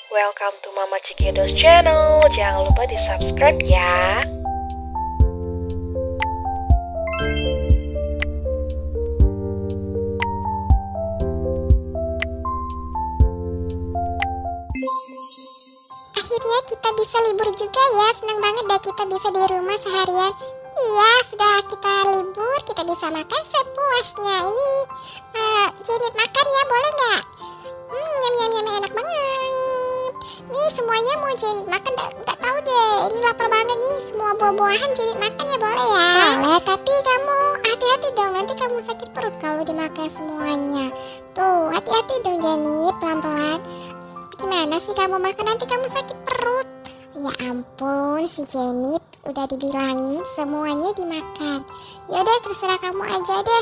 Welcome to Mama Cikedos channel. Jangan lupa di subscribe ya. Akhirnya kita bisa libur juga ya. Senang banget deh kita bisa di rumah seharian. Iya, sudah kita libur, kita bisa makan sepuasnya. Ini Jenit makan ya, boleh nggak? Nyam enak banget. Nih semuanya mau Jenit makan, nggak tahu deh. Ini lapar banget nih, semua buah-buahan Jenit makan ya, boleh ya? Boleh, tapi kamu hati-hati dong, nanti kamu sakit perut kalau dimakan semuanya. Tuh, hati-hati dong Jenit, pelan-pelan. Gimana sih kamu makan, nanti kamu sakit perut. Ya ampun, si Jenit udah dibilangin semuanya dimakan. Yaudah terserah kamu aja deh.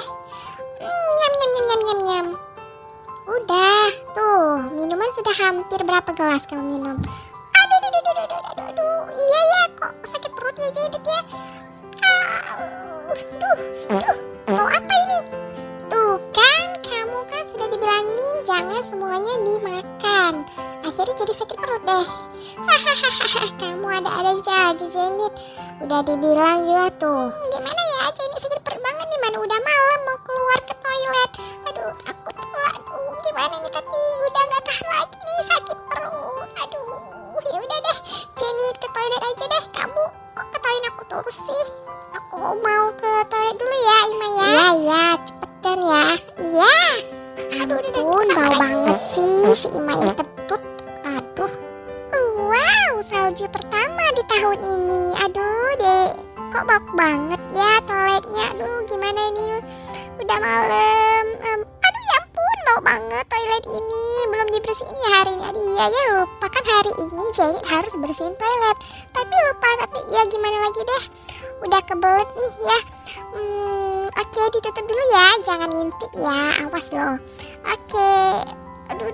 Nyam. Udah, tuh minuman sudah hampir berapa gelas kamu minum? Aduh. Iya ya, kok sakit perutnya Jenit ya. Mau apa ini? Tuh kan, kamu kan sudah dibilangin jangan semuanya dimakan. Akhirnya jadi sakit perut deh. Kamu ada-ada aja Jenit. Udah dibilang juga tuh. Gimana ya, Jenit sakit perut banget nih. Mana udah malam mau keluar ke toilet. Aduh, takut tuh. Aduh, gimana nih, tapi udah gak tahan lagi nih sakit perut. Aduh, ya udah deh. Jenit ke toilet aja deh. Kamu kok ketawain aku terus sih? Aku mau ke toilet dulu ya, Ima ya. Iya, cepetan ya. Iya. Aduh, bau banget sih si Ima ini ketut. Aduh. Wow, salju pertama di tahun ini. Aduh deh, kok bau banget ya toiletnya. Aduh, gimana ini? Udah malam. Aduh ya ampun, bau banget toilet ini. Belum dibersihin ya hari ini. Aduh iya ya, lupa kan hari ini Jenit harus bersihin toilet. Tapi ya gimana lagi deh. Udah kebelet nih ya. Oke, ditutup dulu ya. Jangan ngintip ya, awas loh. Oke. Aduh.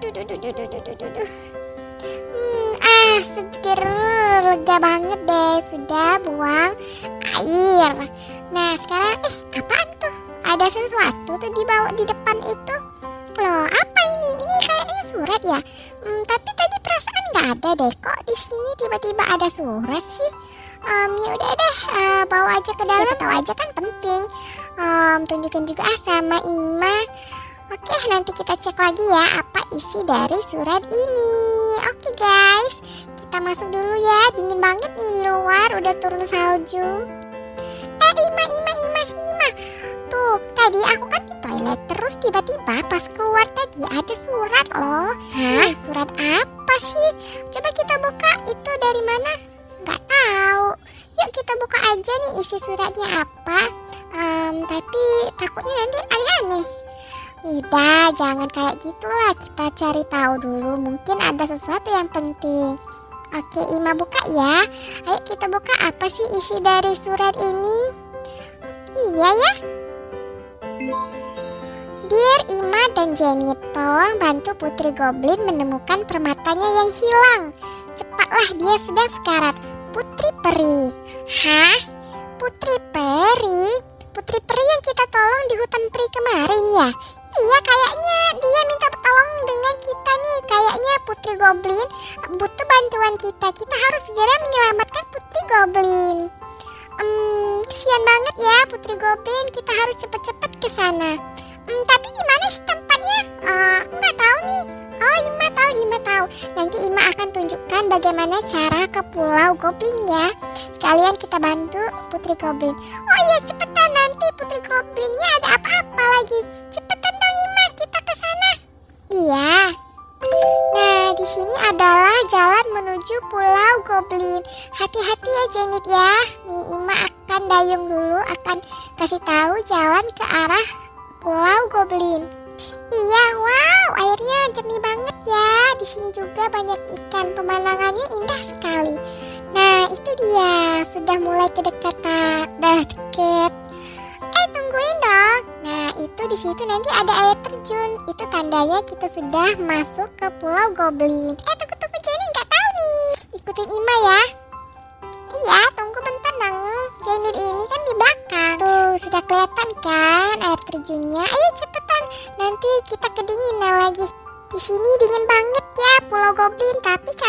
Seger, lega banget deh. Sudah buang air. Nah sekarang apaan tuh? Ada sesuatu tuh di depan itu. Loh, apa ini? Ini kayaknya surat ya. Tapi tadi perasaan nggak ada deh. Kok di sini tiba-tiba ada surat sih? Ya udah deh, bawa aja ke dalam. Siapa tahu aja kan penting. Tunjukin juga sama Ima. Oke, nanti kita cek lagi ya apa isi dari surat ini. Oke guys, kita masuk dulu ya. Dingin banget nih di luar, udah turun salju. Ima sini mah. Tuh, tadi aku kan di toilet, terus tiba-tiba pas keluar tadi ada surat loh. Hah? Surat apa sih? Coba kita buka, itu dari mana? Nggak tahu. Yuk kita buka aja nih isi suratnya apa. Tapi takutnya nanti aneh-aneh. Tidak, jangan kayak gitulah. Kita cari tahu dulu, mungkin ada sesuatu yang penting. Oke, Ima buka ya. Ayo kita buka, apa sih isi dari surat ini? Iya ya. Dear Ima dan Jenit, tolong bantu Putri Goblin menemukan permatanya yang hilang. Cepatlah, dia sedang sekarat. Putri Peri. Hah? Putri Peri? Putri Peri yang kita tolong di hutan peri kemarin ya? Iya, kayaknya dia minta tolong dengan kita nih. Kayaknya Putri Goblin butuh bantuan kita. Kita harus segera menyelamatkan Putri Goblin. Kesian banget ya Putri Goblin. Kita harus cepet-cepet ke sana. Tapi di mana sih tempatnya? Nggak tahu nih. Oh, Ima tahu. Nanti Ima akan tunjukkan bagaimana cara ke Pulau Goblin ya. Sekalian kita bantu Putri Goblin. Oh iya, cepetan, nanti Putri Goblinnya ada apa-apa lagi. Cepetan dong Ima, kita ke sana. Iya. Nah, di sini adalah jalan menuju Pulau Goblin. Hati-hati ya Jenit ya. Nih Ima akan dayung dulu, akan kasih tahu jalan ke arah Pulau Goblin. Iya, wow, airnya jernih banget ya. Di sini juga banyak ikan, pemandangannya indah sekali. Nah, itu dia, sudah mulai kedekatan. Dah deket. Tungguin dong. Nah, itu di situ nanti ada air terjun. Itu tandanya kita sudah masuk ke Pulau Goblin. Tunggu Jenit, nggak tahu nih. Ikutin Ima ya. Iya, tunggu bentar dong. Jenit ini kan di belakang. Tuh, sudah kelihatan kan air terjunnya. Ayo cepetan, nanti kita kedinginan lagi. Di sini dingin banget ya Pulau Goblin, tapi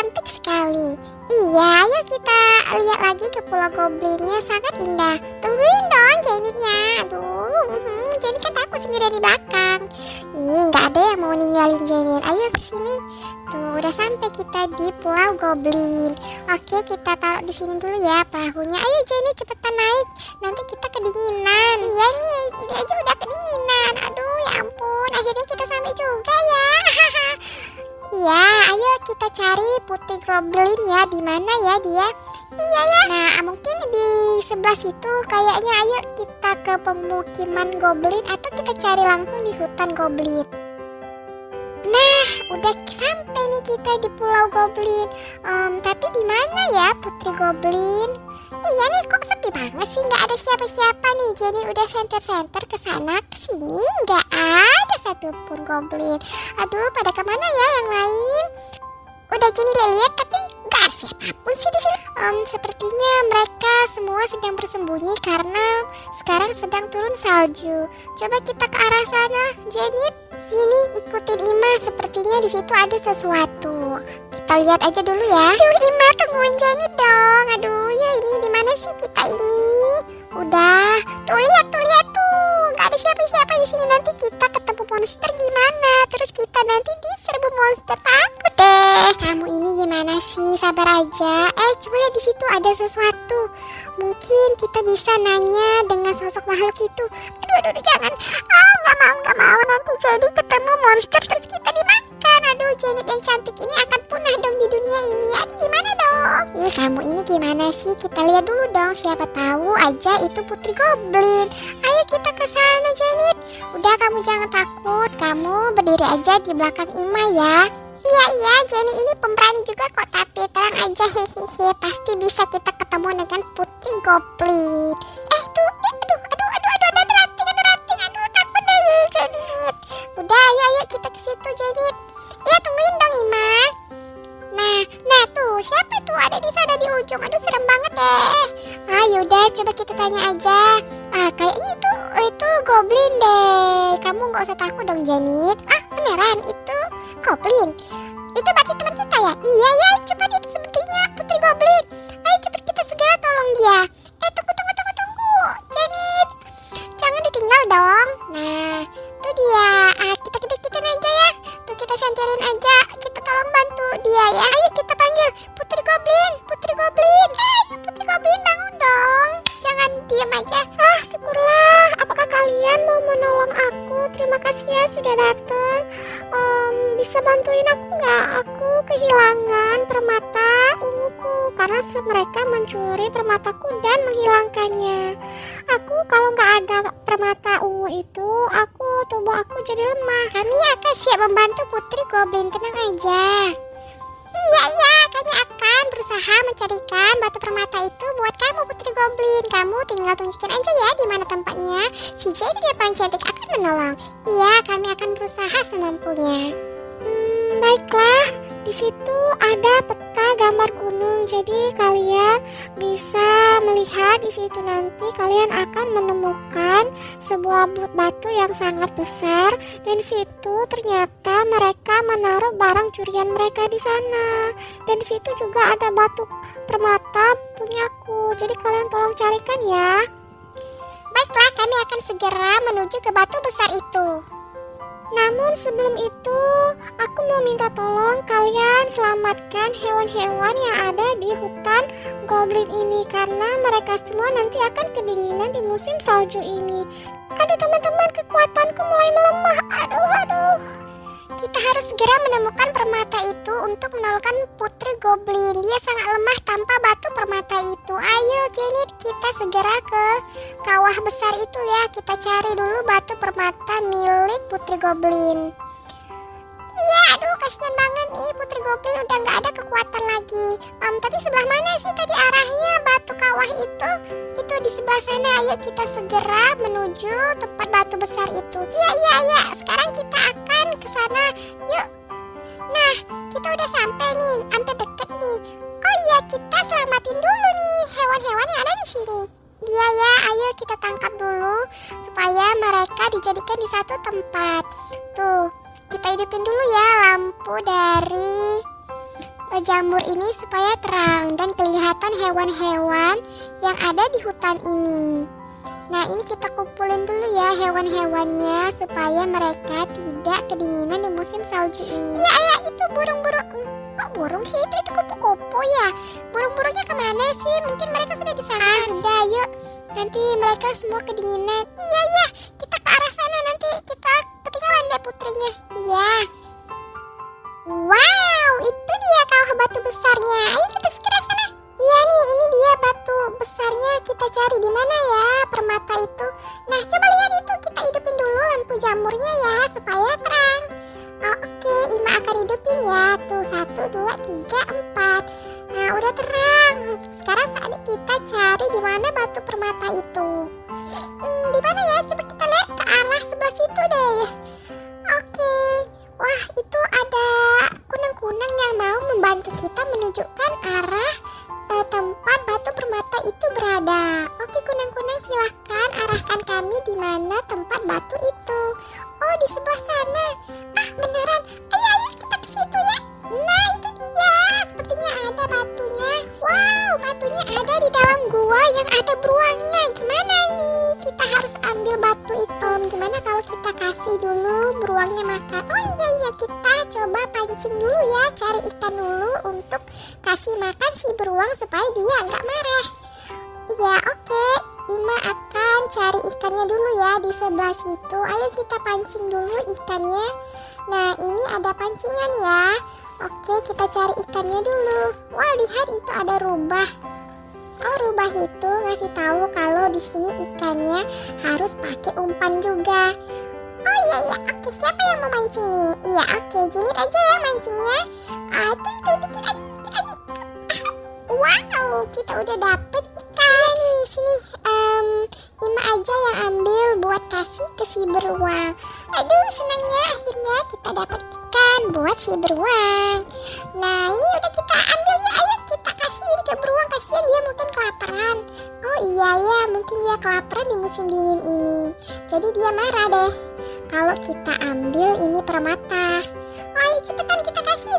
sekali. Iya, ayo kita lihat lagi ke Pulau Goblinnya, sangat indah. Tungguin dong Jenitnya. Aduh, Jenit kan takut sendirian di belakang. Ih, nggak ada yang mau ninggalin Jenit. Ayo ke sini. Tuh, udah sampai kita di Pulau Goblin. Oke, kita taruh di sini dulu ya perahunya. Ayo Jenit, cepetan naik. Nanti kita kedinginan. Iya nih, ini aja udah kedinginan. Aduh, ya ampun. Akhirnya kita sampai juga ya. Iya, ayo kita cari Putri Goblin ya. Di mana ya dia? Iya ya. Nah, mungkin di sebelah situ kayaknya. Ayo kita ke pemukiman Goblin atau kita cari langsung di hutan Goblin. Nah, udah sampai nih kita di Pulau Goblin. Tapi di mana ya Putri Goblin? Iya nih, kok sepi banget sih, nggak ada siapa-siapa nih. Jadi udah senter-senter ke sana ke sini, nggak ada satupun Goblin. Aduh, pada kemana ya yang lain? Udah Jenny lihat tapi nggak ada siapapun sih di sini. Sepertinya mereka semua sedang bersembunyi karena sekarang sedang turun salju. Coba kita ke arah sana, Jenny. Sini ikutin Ima, sepertinya di situ ada sesuatu. Kita lihat aja dulu ya. Aduh Ima, tungguin Jenny dong. Aduh ya, ini di mana sih kita ini? Udah, tuh lihat tuh. Gak ada siapa-siapa di sini. Nanti kita ketemu monster gimana? Terus kita nanti diserbu monster, takut deh. Kamu ini gimana sih? Sabar aja. Coba lihat di situ ada sesuatu. Mungkin kita bisa nanya dengan sosok makhluk itu. Aduh, jangan. Nggak mau. Nanti jadi ketemu monster terus kita dimakan. Aduh, Jenny yang cantik ini akan punah dong di dunia ini. Aduh, gimana dong? Ih, kamu ini gimana sih? Kita lihat dulu dong. Siapa tahu aja itu Putri Goblin. Ayo kita ke sana, Jenny. Udah, kamu jangan takut. Kamu berdiri aja di belakang Ima ya. Iya, Jenny ini pemberani juga kok, tapi tenang aja, hehehe. Pasti bisa kita ketemu dengan Putri Goblin. Tuh, ada ranting, aduh, takut deh, Jenny. Udah, ayo kita ke situ, Jenny. Iya, tungguin dong, Ima. Nah, tuh, siapa tuh ada di sana di ujung? Aduh, serem banget deh. Yaudah, coba kita tanya aja. Kayaknya itu Goblin deh. Kamu nggak usah takut dong, Jenny. Beneran itu Goblin? Itu berarti teman kita ya? Iya ya, coba dia sepertinya Putri Goblin. Ayo cepat kita segera tolong dia. Tunggu, Jenny. Jangan ditinggal dong. Nah, itu dia. Kita deketin aja ya. Tuh, kita senterin aja. Kita tolong bantu dia ya. Ayo kita panggil Putri Goblin. Putri Goblin, bangun dong. Jangan diam aja. Syukurlah. Apakah kalian mau menolong aku? Terima kasih ya sudah datang. Bisa bantuin aku nggak? Aku kehilangan permata unguku karena mereka mencuri permataku dan menghilangkannya. Aku kalau nggak ada permata ungu itu, tubuh aku jadi lemah. Kami akan siap membantu Putri Goblin, tenang aja. Iya, kami akan berusaha mencarikan batu permata itu buat kamu Putri Goblin. Kamu tinggal tunjukin aja ya di mana tempatnya. Si Jenny yang paling cantik akan menolong. Iya, kami akan berusaha semampunya. Baiklah, di situ ada peta gambar gunung. Jadi kalian bisa melihat di situ, nanti kalian akan menemukan sebuah batu yang sangat besar. Dan di situ ternyata mereka menaruh barang curian mereka di sana. Dan di situ juga ada batu permata punyaku. Jadi kalian tolong carikan ya. Baiklah, kami akan segera menuju ke batu besar itu. Namun sebelum itu, aku mau minta tolong kalian selamatkan hewan-hewan yang ada di hutan Goblin ini, karena mereka semua nanti akan kedinginan di musim salju ini. Aduh teman-teman, kekuatanku mulai melemah. Aduh. Kita harus segera menemukan permata itu untuk menolongkan Putri Goblin. Dia sangat lemah tanpa batu permata itu. Ayo Jenny, kita segera ke kawah besar itu ya. Kita cari dulu batu permata milik Putri Goblin. Iya, aduh kasihan banget nih, Putri Goblin udah nggak ada kekuatan lagi. Tapi sebelah mana sih tadi arahnya batu kawah itu? Itu di sebelah sana. Ayo kita segera menuju tempat batu besar itu. Iya. Sekarang kita akan ke sana. Yuk. Nah, kita udah sampai nih, hampir deket nih. Oh iya, kita selamatin dulu nih hewan-hewan yang ada di sini. Iya ya, ayo kita tangkap dulu supaya mereka dijadikan di satu tempat. Tuh, kita hidupin dulu ya lampu dari jamur ini supaya terang dan kelihatan hewan-hewan yang ada di hutan ini. Nah, ini kita kumpulin dulu ya hewan-hewannya supaya mereka tidak kedinginan di musim salju ini. Iya, ya, itu burung-burung. Kok burung sih? Itu kupu-kupu ya. Burung-burungnya kemana sih? Mungkin mereka sudah di sana. Udah, yuk. Nanti mereka semua kedinginan. Iya, ya. Kita ke arah sana. Nanti kita ketinggalan deh putrinya. Iya. Wow, itu dia kawah batu besarnya. Ayo kita segera sana. Iya nih, ini dia batu besarnya. Kita cari di mana ya permata itu. Nah, coba lihat itu. Kita hidupin dulu lampu jamurnya ya supaya terang. Oh, oke, Ima akan hidupin ya. Tuh, 1, 2, 3, 4. Nah, udah terang. Sekarang saatnya kita cari di mana batu permata itu. Di mana ya? Coba kita lihat ke arah sebelah situ deh. Oke. Wah, itu ada kunang-kunang yang mau membantu kita menunjukkan arah tempat batu permata itu berada. Oke, kunang-kunang, silahkan arahkan kami di mana tempat batu itu. Oh, di sebelah sana. Ah, beneran. Ayo kita ke situ ya. Nah, itu dia. Sepertinya ada batunya. Wow, batunya ada di dalam gua yang ada beruangnya. Gimana ini? Kita harus ambil batu itu. Gimana kalau kita kasih dulu beruangnya makan? Oh iya, kita coba pancing dulu ya. Cari ikan dulu untuk kasih makan si beruang supaya dia nggak marah. Iya, oke. Ima akan cari ikannya dulu ya di sebelah situ. Ayo kita pancing dulu ikannya. Nah, ini ada pancingan ya. Oke, kita cari ikannya dulu. Wah, lihat itu ada rubah. Oh, rubah itu ngasih tahu kalau di sini ikannya harus pakai umpan juga. Oh iya, oke, siapa yang mau mancing nih? Iya, oke, Jenit aja ya mancingnya. Itu dikit aja. Wow, kita udah dapet ikan nih. Sini, Ima aja yang ambil buat kasih ke si beruang. Aduh, senangnya akhirnya kita dapat ikan buat si beruang. Nah, ini udah kita ambil ya. Ayo kita kasihin ke beruang. Kasihan dia mungkin kelaparan. Oh iya ya, mungkin dia kelaparan di musim dingin ini. Jadi dia marah deh kalau kita ambil ini permata. Ayo cepetan kita kasih.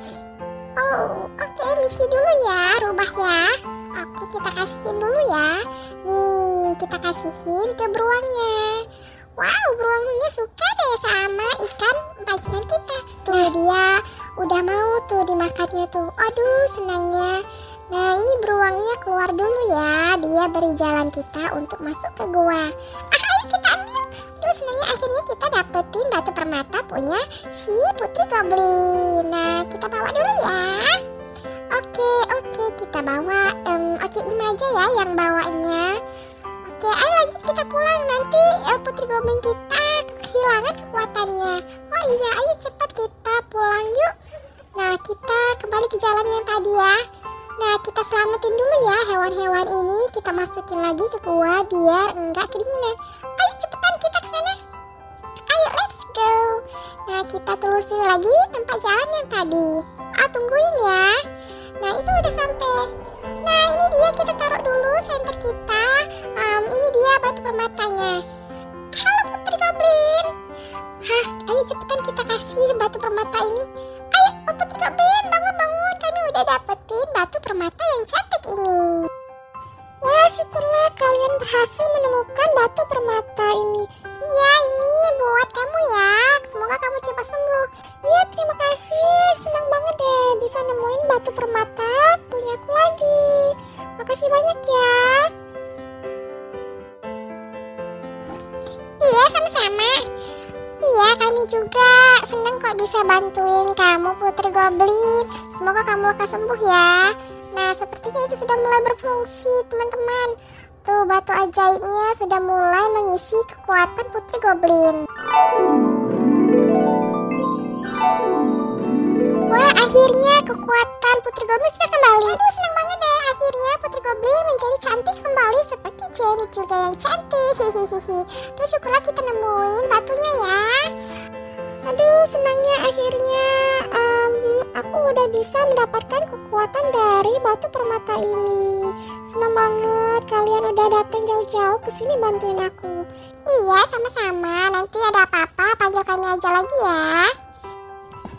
Oh, oke, misi dulu ya, rubah ya. Oke, kita kasihin dulu ya. Nih, kita kasihin ke beruangnya. Wow, beruangnya suka deh sama ikan pancingan kita. Tuh, dia udah mau tuh dimakannya tuh. Aduh, senangnya. Nah, ini beruangnya keluar dulu ya. Dia beri jalan kita untuk masuk ke gua. Ayo kita ambil. Aduh, senangnya akhirnya kita dapetin batu permata punya si Putri Goblin. Nah, kita bawa dulu ya. Oke, kita bawa. Oke, Ima aja ya yang bawanya. Oke, ayo lanjut kita pulang. Nanti Putri Goblin kita kehilangan kekuatannya. Oh iya, ayo cepat kita pulang yuk. Nah, kita kembali ke jalan yang tadi ya. Nah, kita selamatin dulu ya hewan-hewan ini. Kita masukin lagi ke gua biar enggak kedinginan. Ayo cepetan kita ke sana. Ayo, let's go. Nah, kita telusuri lagi tempat jalan yang tadi. Tungguin ya. Nah, itu udah sampai. Nah, ini dia, kita taruh dulu senter kita. Ini dia batu permatanya. Halo Putri Goblin. Hah, ayo cepetan kita kasih batu permata ini. Ayo Putri Goblin, bangun. Kami udah dapetin batu permata yang cantik ini. Wah, syukurlah kalian berhasil menemukan batu permata ini. Iya, ini buat kamu ya. Semoga kamu cepat sembuh. Iya, terima kasih. Senang banget deh bisa nemuin batu permata punya aku lagi. Makasih banyak ya. Iya, sama-sama. Iya, kami juga senang kok bisa bantuin kamu Putri Goblin. Semoga kamu lekas sembuh ya. Nah, sepertinya itu sudah mulai berfungsi, teman-teman. Tuh, batu ajaibnya sudah mulai mengisi kekuatan Putri Goblin. Wah, akhirnya kekuatan Putri Goblin sudah kembali. Aduh, senang banget deh. Akhirnya Putri Goblin menjadi cantik kembali seperti Jenny juga yang cantik. Hihihi. Terus syukurlah kita nemuin batunya ya. Aduh, senangnya akhirnya aku udah bisa mendapatkan kekuatan dari batu permata ini. Senang banget kalian udah datang jauh-jauh ke sini bantuin aku. Iya, sama-sama. Nanti ada apa-apa panggil kami aja lagi ya.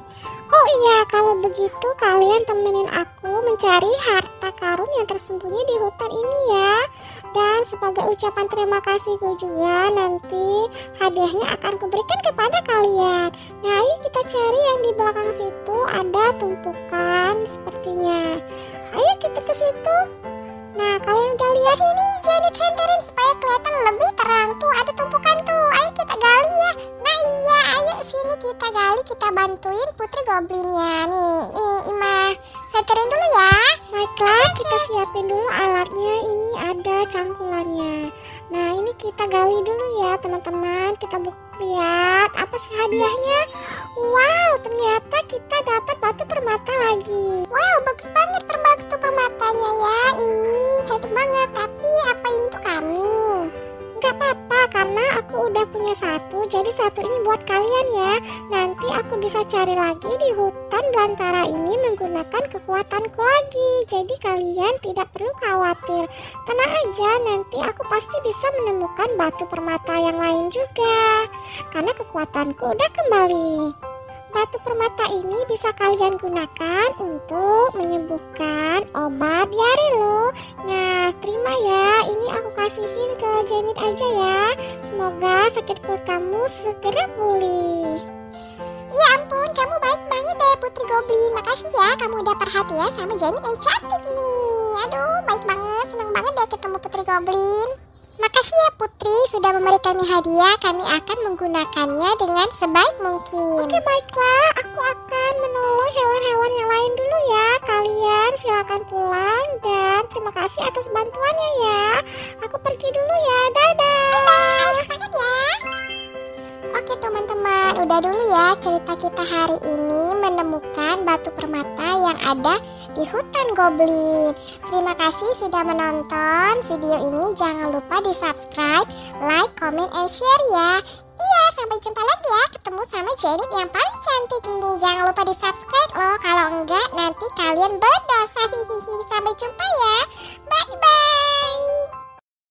Oh iya, kalau begitu kalian temenin aku mencari harta karun yang tersembunyi di hutan ini ya. Dan sebagai ucapan terima kasihku juga, nanti hadiahnya akan kuberikan kepada kalian. Nah, ayo kita cari yang di belakang situ, ada tumpukan sepertinya. Ayo kita ke situ. Nah, kalian udah lihat ini, Janet senterin supaya kelihatan lebih terang. Tuh, ada tumpukan tuh. Ayo kita gali ya. Nah iya, ayo sini kita gali, kita bantuin Putri Goblinnya. Nih, Ima, senterin dulu ya. Baiklah, kita siapin dulu alatnya. Ini ada cangkulannya. Nah, ini kita gali dulu ya teman-teman. Kita lihat apa sih hadiahnya. Wow, ternyata kita dapat batu permata lagi. Wow, bagus banget batu permatanya ya. Ini cantik banget. Tapi apa ini tuh kami? Gak apa-apa, karena aku udah punya satu, jadi satu ini buat kalian ya. Nanti aku bisa cari lagi di hutan belantara ini menggunakan kekuatanku lagi. Jadi kalian tidak perlu khawatir. Tenang aja, nanti aku pasti bisa menemukan batu permata yang lain juga. Karena kekuatanku udah kembali. Batu permata ini bisa kalian gunakan untuk menyembuhkan obat diare loh. Nah, terima ya. Ini aku kasihin ke Janet aja ya. Semoga sakit perut kamu segera pulih. Ya ampun, kamu baik banget deh Putri Goblin. Makasih ya, kamu udah perhatian sama Janet yang cantik ini. Aduh, baik banget. Senang banget deh ketemu Putri Goblin. Makasih ya Putri sudah memberi kami hadiah. Kami akan menggunakannya dengan sebaik mungkin. Oke, baiklah, aku akan menolong hewan-hewan yang lain dulu ya. Kalian silakan pulang dan terima kasih atas bantuannya ya. Aku pergi dulu ya. Dadah. Bye-bye. Semangat ya. Oke teman-teman, udah dulu ya cerita kita hari ini menemukan batu permata yang ada di hutan goblin. Terima kasih sudah menonton video ini. Jangan lupa di subscribe, like, comment, and share ya. Iya, sampai jumpa lagi ya. Ketemu sama Janet yang paling cantik ini. Jangan lupa di subscribe loh. Kalau enggak nanti kalian berdosa. Hihihi. Sampai jumpa ya. Bye-bye.